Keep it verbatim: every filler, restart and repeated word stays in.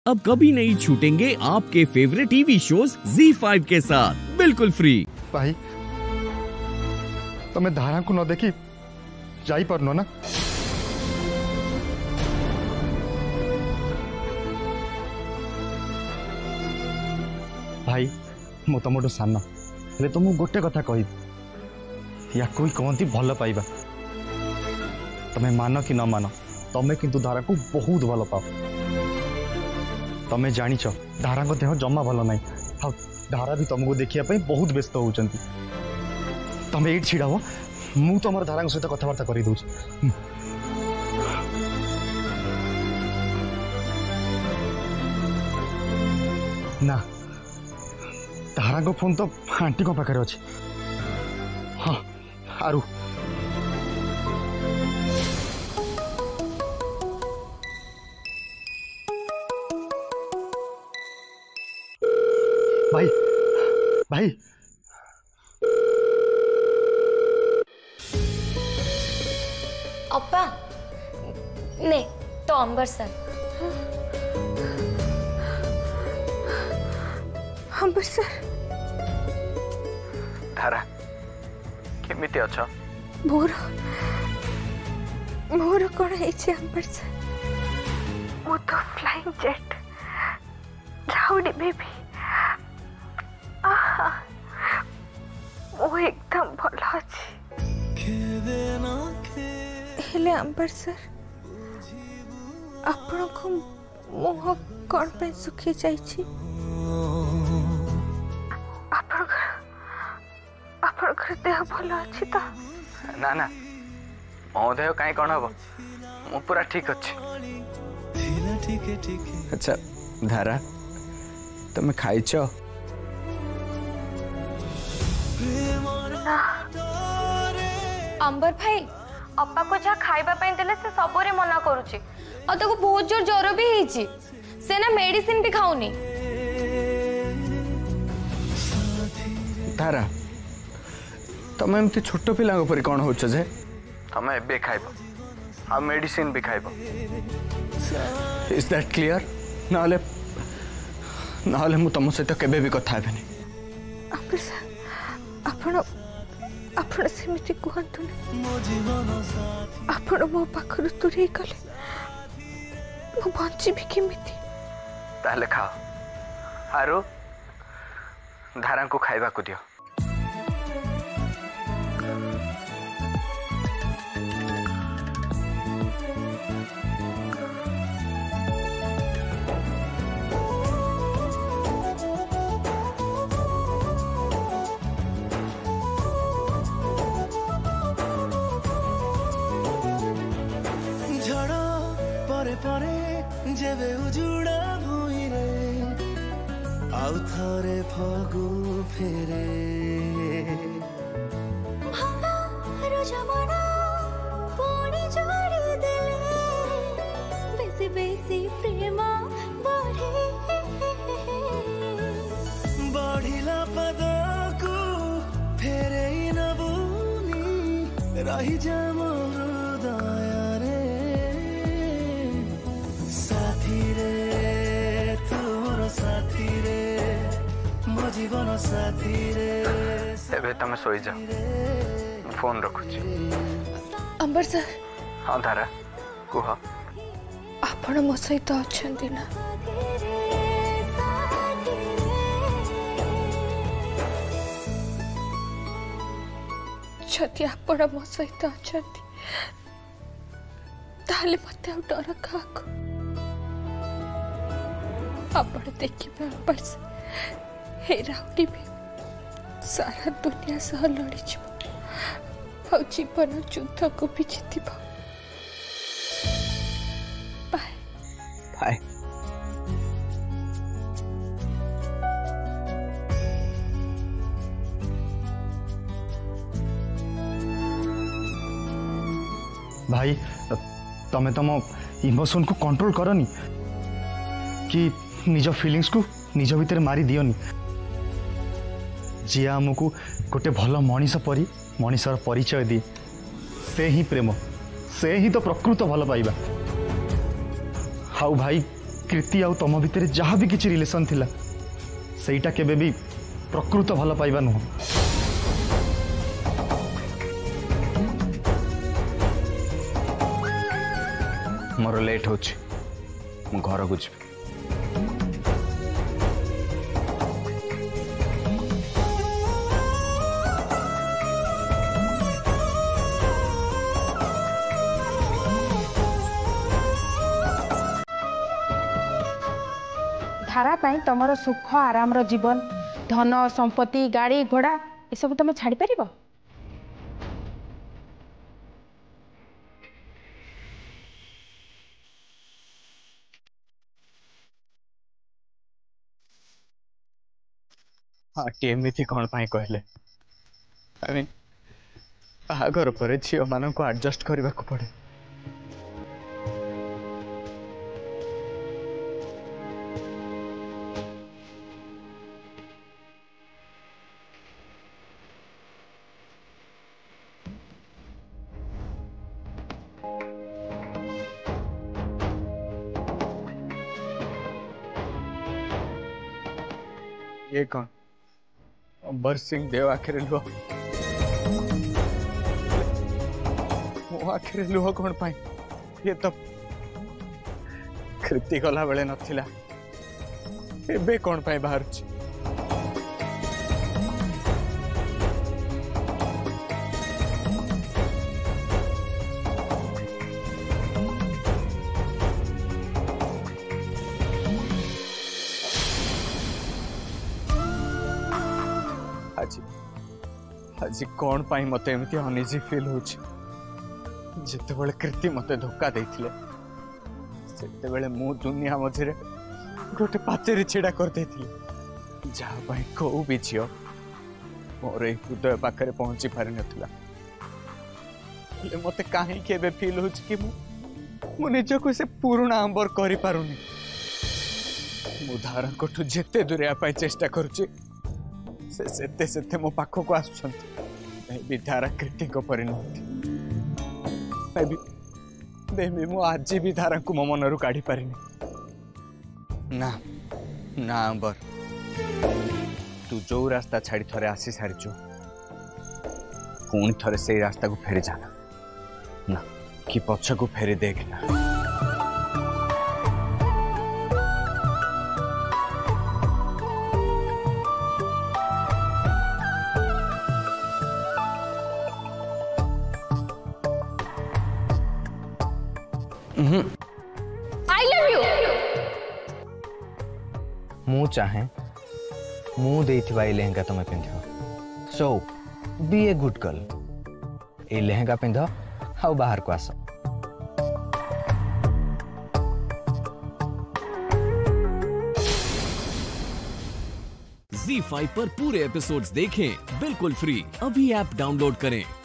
अब कभी नहीं छूटेंगे आपके favourite TV shows Zee five के साथ बिल्कुल फ्री। भाई तुम्हें धारा को न देखी जाई पारनो ना? भाई मु तुम सान हेले तो मु गोटे कथा कह या कोई कहती भल पाइबा तमें मान कि न मान तमें किंतु धारा को बहुत भल पाओ। तमें जानिच धारा को देह जमा भल ना हाँ धारा भी तुमको देखिए बहुत व्यस्त होती तमें ये छिड़ा हो मु तुम धारा सहित कथबार्ता कर दूँ। ना धारा को फोन तो आंटी को पाखे अच्छे। हाँ आरु भाई भाई अप्पा ने तो अंबर सर अंबर सर धारा केमिति अच्छा मोर मोर कौन है अंबर सर वो तो फ्लाइंग जेट क्लाउडी बेबी वो एकदम भल अच्छी हेले अंबर सर आपण को मुह कौन पे सुखी जाइछि आपण घर देह भल अच्छी तो ना ना मो देह कहीं कौन हम मु पूरा ठीक अच्छे। अच्छा धारा तुम्हें खाइच? अंबर भाई अप्पा को जहाँ खाइबा ପାଇଁ देले से सबरे मना करूची और ताको बहुत जोर ज्वर भी ହେଇची से ना मेडिसिन भी खाउनी। धारा तमें एमती छोट पिला ऊपर कौन हो जे तमें एबे खाइब आ मेडिसिन भी खाइब इज दैट क्लियर? नाले नाले मु तुम सहित केबे भी कथा हेबेनी। अंबर सर आपण आपण सेमिति कहतु आपण मो पाखर दूरे गले मु बंची भी केमिति? ताले खाओ आरो धारा को खाइबा को दियो। जेबे उजुड़ा भुइरे आउ थरे फगु फेरे हमारो जमाना कोणी जोड़ी देले बेसी बेसी प्रेमा बढ़े बढ़िला पदकु फेरे न बुनी रही जाम जीवन साथी रे एबे तमे सोई जा फोन रखुची। अंबर सर हाँ धारा कुह आपण मो सहित अछंती ना? जदि आपण मो सहित अछंती ताले मते डर का आपण देखिबे अंबर सर हे राउडी भी सारा दुनिया सह लड़ी और जीवन युद्ध को भी जीत बाय बाय। भाई तमें तुम इमोशन को कंट्रोल करनी कि निज फीलिंग्स को निज भीतर मारी दियोनी। जी आमको गोटे भल मनीष परी मनीषर परिचय दिए से ही प्रेम से ही तो प्रकृत भल पाइबा। हाउ भाई कृति आउ तुम भितर जहाँ भी किसी रिलेशन थिला सेटा केबे भी प्रकृत भल पाइबा नुह। मोर लेट हो घर को जी। धारा पाई तमर सुख आराम रो जीवन धन संपत्ति गाड़ी घोड़ा ये सब तुम छाड़ी पारिबो? हाँ एमती कौन पाई कहले आई मीन बाहागर पर झील मान को एडजस्ट करने को पड़े। ये कौन अंबर सिंह देव आखिर लुह मो आखिर लुह कौन पाई? ये तो कृति गला बेले नथिला एबे कौन पाई बाहर छी? आज आज कौन पाई मत एमती अनइजी फील होछि? जितेबले कृति मते धोखा देथिले सेतेबले मु दुनिया मझरे गोटे पाचेरी छिड़ा कर देथिले जहाँ पाई को भी झियो मोर ए हृदय पाखरे पहुंची पारि नथिला। मते काहे केबे फील होछि कि मु मु निजको से पुराना अंबर करि पारुनी। मु धारा कोठु जेते दूरिया पाई चेष्टा करूछि से सेते सेते मो पाखो को आसुछंती धारा कृति को परिणति बेबी बेबी मु आज भी धारा को मो मनरु काढ़ी पारिनी ना ना अंबर तू जो रास्ता छाड़ी थरे आसी सारिचु पुणी थरे से रास्ता को फेरी जाना ना कि पछ को फेरी देखना। I love you. मु चाहे मु देइथिबा ए लहंगा तमे पिंधो so be a good girl ए लहंगा पिंधो आउ बाहर को आस। ज़ी फाइव पर पूरे एपिसोड्स देखें बिल्कुल फ्री। अभी ऐप डाउनलोड करें।